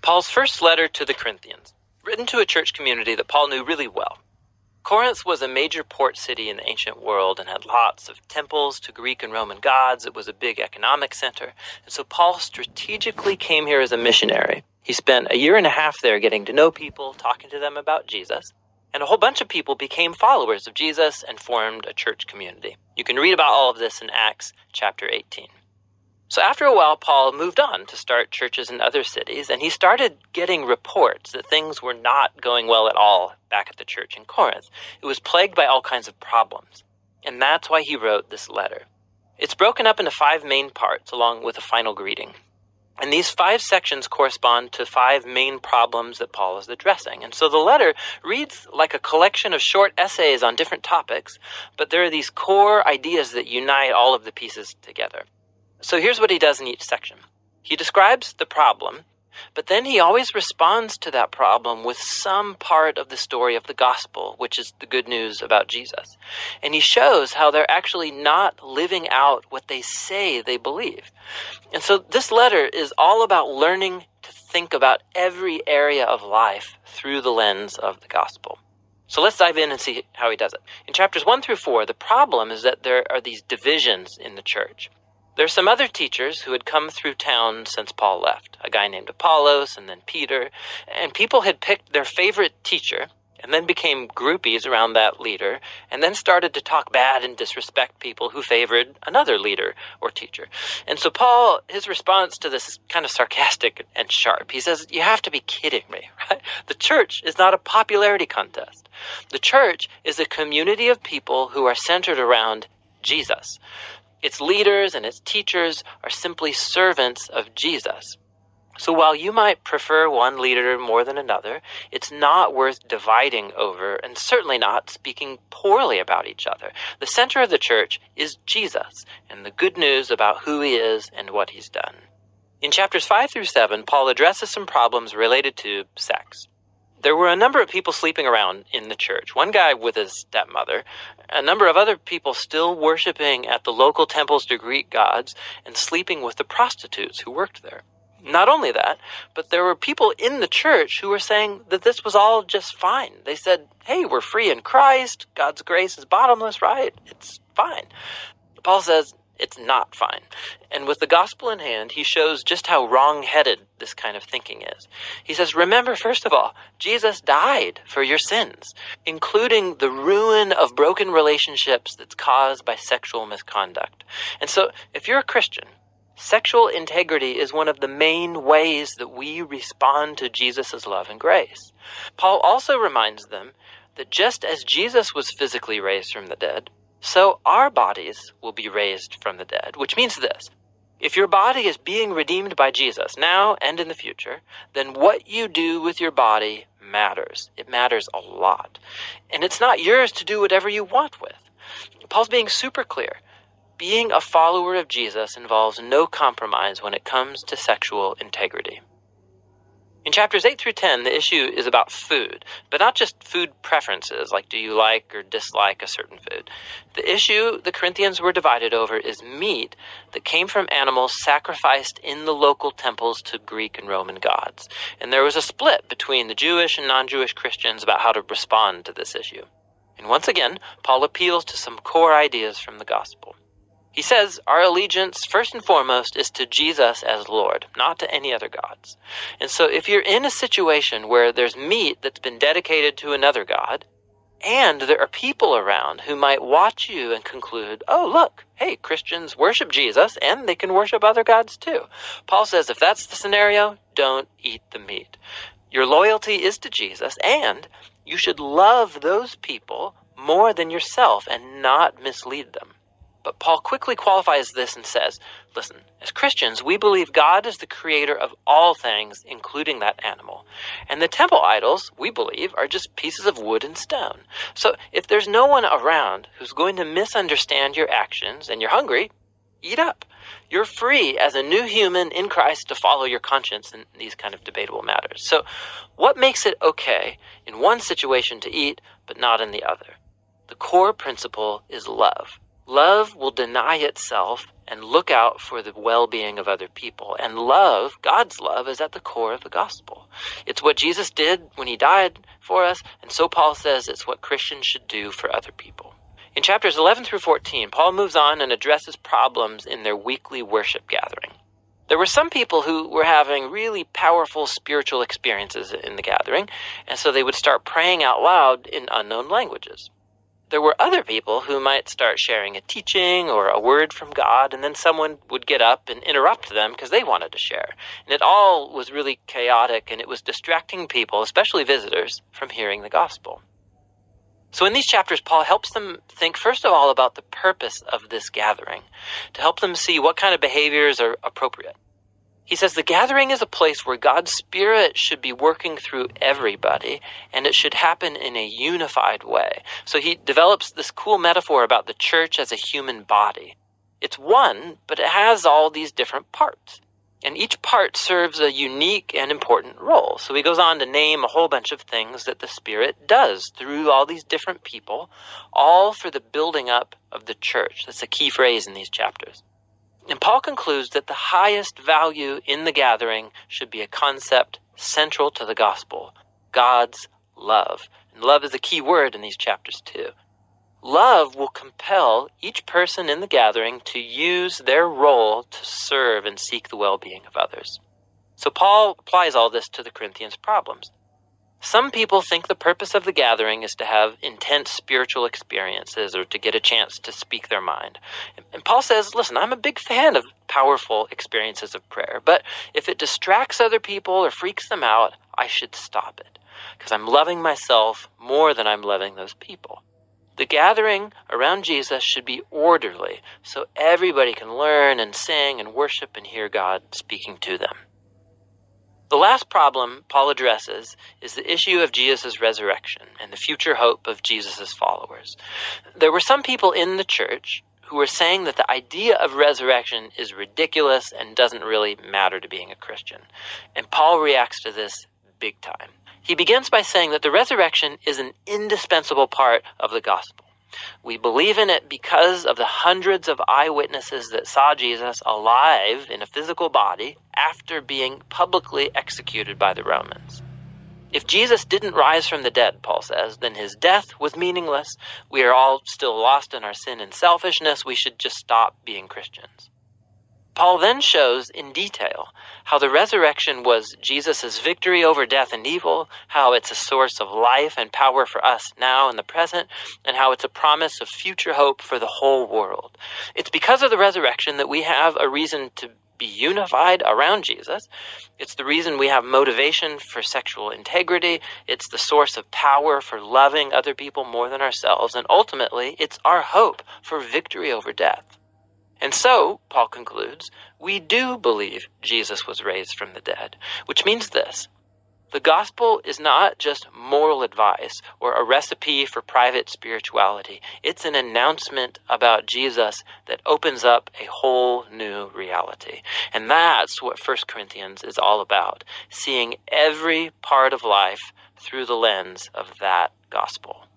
Paul's first letter to the Corinthians, written to a church community that Paul knew really well. Corinth was a major port city in the ancient world and had lots of temples to Greek and Roman gods. It was a big economic center. And so Paul strategically came here as a missionary. He spent a year and a half there getting to know people, talking to them about Jesus. And a whole bunch of people became followers of Jesus and formed a church community. You can read about all of this in Acts chapter 18. So after a while, Paul moved on to start churches in other cities, and he started getting reports that things were not going well at all back at the church in Corinth. It was plagued by all kinds of problems, and that's why he wrote this letter. It's broken up into 5 main parts along with a final greeting. And these 5 sections correspond to 5 main problems that Paul is addressing. And so the letter reads like a collection of short essays on different topics, but there are these core ideas that unite all of the pieces together. So here's what he does in each section. He describes the problem, but then he always responds to that problem with some part of the story of the gospel, which is the good news about Jesus. And he shows how they're actually not living out what they say they believe. And so this letter is all about learning to think about every area of life through the lens of the gospel. So let's dive in and see how he does it. In chapters 1 through 4, the problem is that there are these divisions in the church. There are some other teachers who had come through town since Paul left, a guy named Apollos and then Peter, and people had picked their favorite teacher and then became groupies around that leader and then started to talk bad and disrespect people who favored another leader or teacher. And so Paul, his response to this is kind of sarcastic and sharp. He says, you have to be kidding me, right? The church is not a popularity contest. The church is a community of people who are centered around Jesus. Its leaders and its teachers are simply servants of Jesus. So while you might prefer one leader more than another, it's not worth dividing over and certainly not speaking poorly about each other. The center of the church is Jesus and the good news about who he is and what he's done. In chapters 5 through 7, Paul addresses some problems related to sex. There were a number of people sleeping around in the church. One guy with his stepmother, a number of other people still worshiping at the local temples to Greek gods and sleeping with the prostitutes who worked there. Not only that, but there were people in the church who were saying that this was all just fine. They said, hey, we're free in Christ. God's grace is bottomless, right? It's fine. Paul says, it's not fine. And with the gospel in hand, he shows just how wrong-headed this kind of thinking is. He says, remember, first of all, Jesus died for your sins, including the ruin of broken relationships that's caused by sexual misconduct. And so, if you're a Christian, sexual integrity is one of the main ways that we respond to Jesus' love and grace. Paul also reminds them that just as Jesus was physically raised from the dead, so our bodies will be raised from the dead, which means this. If your body is being redeemed by Jesus now and in the future, then what you do with your body matters. It matters a lot. And it's not yours to do whatever you want with. Paul's being super clear. Being a follower of Jesus involves no compromise when it comes to sexual integrity. In chapters 8 through 10, the issue is about food, but not just food preferences, like do you like or dislike a certain food. The issue the Corinthians were divided over is meat that came from animals sacrificed in the local temples to Greek and Roman gods. And there was a split between the Jewish and non-Jewish Christians about how to respond to this issue. And once again, Paul appeals to some core ideas from the gospel. He says our allegiance, first and foremost, is to Jesus as Lord, not to any other gods. And so if you're in a situation where there's meat that's been dedicated to another god, and there are people around who might watch you and conclude, oh, look, hey, Christians worship Jesus, and they can worship other gods too. Paul says if that's the scenario, don't eat the meat. Your loyalty is to Jesus, and you should love those people more than yourself and not mislead them. But Paul quickly qualifies this and says, listen, as Christians, we believe God is the creator of all things, including that animal. And the temple idols, we believe, are just pieces of wood and stone. So if there's no one around who's going to misunderstand your actions and you're hungry, eat up. You're free as a new human in Christ to follow your conscience in these kind of debatable matters. So what makes it okay in one situation to eat, but not in the other? The core principle is love. Love will deny itself and look out for the well-being of other people. And love, God's love, is at the core of the gospel. It's what Jesus did when he died for us, and so Paul says it's what Christians should do for other people. In chapters 11 through 14, Paul moves on and addresses problems in their weekly worship gathering. There were some people who were having really powerful spiritual experiences in the gathering, and so they would start praying out loud in unknown languages. There were other people who might start sharing a teaching or a word from God, and then someone would get up and interrupt them because they wanted to share. And it all was really chaotic, and it was distracting people, especially visitors, from hearing the gospel. So in these chapters, Paul helps them think, first of all, about the purpose of this gathering, to help them see what kind of behaviors are appropriate. He says the gathering is a place where God's Spirit should be working through everybody, and it should happen in a unified way. So he develops this cool metaphor about the church as a human body. It's one, but it has all these different parts. And each part serves a unique and important role. So he goes on to name a whole bunch of things that the Spirit does through all these different people, all for the building up of the church. That's a key phrase in these chapters. And Paul concludes that the highest value in the gathering should be a concept central to the gospel, God's love. And love is a key word in these chapters too. Love will compel each person in the gathering to use their role to serve and seek the well-being of others. So Paul applies all this to the Corinthians' problems. Some people think the purpose of the gathering is to have intense spiritual experiences or to get a chance to speak their mind. And Paul says, listen, I'm a big fan of powerful experiences of prayer, but if it distracts other people or freaks them out, I should stop it because I'm loving myself more than I'm loving those people. The gathering around Jesus should be orderly so everybody can learn and sing and worship and hear God speaking to them. The last problem Paul addresses is the issue of Jesus' resurrection and the future hope of Jesus' followers. There were some people in the church who were saying that the idea of resurrection is ridiculous and doesn't really matter to being a Christian. And Paul reacts to this big time. He begins by saying that the resurrection is an indispensable part of the gospel. We believe in it because of the hundreds of eyewitnesses that saw Jesus alive in a physical body after being publicly executed by the Romans. If Jesus didn't rise from the dead, Paul says, then his death was meaningless. We are all still lost in our sin and selfishness. We should just stop being Christians. Paul then shows in detail how the resurrection was Jesus' victory over death and evil, how it's a source of life and power for us now in the present, and how it's a promise of future hope for the whole world. It's because of the resurrection that we have a reason to be unified around Jesus. It's the reason we have motivation for sexual integrity. It's the source of power for loving other people more than ourselves. And ultimately, it's our hope for victory over death. And so, Paul concludes, we do believe Jesus was raised from the dead, which means this. The gospel is not just moral advice or a recipe for private spirituality. It's an announcement about Jesus that opens up a whole new reality. And that's what 1 Corinthians is all about, seeing every part of life through the lens of that gospel.